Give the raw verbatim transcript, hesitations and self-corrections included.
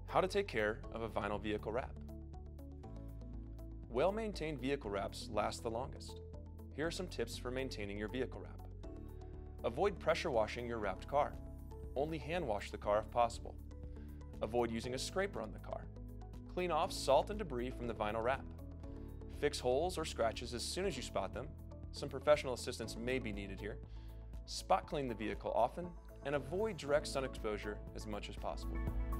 How to take care of a vinyl vehicle wrap. Well-maintained vehicle wraps last the longest. Here are some tips for maintaining your vehicle wrap. Avoid pressure washing your wrapped car. Only hand wash the car if possible. Avoid using a scraper on the car. Clean off salt and debris from the vinyl wrap. Fix holes or scratches as soon as you spot them. Some professional assistance may be needed here. Spot clean the vehicle often and avoid direct sun exposure as much as possible.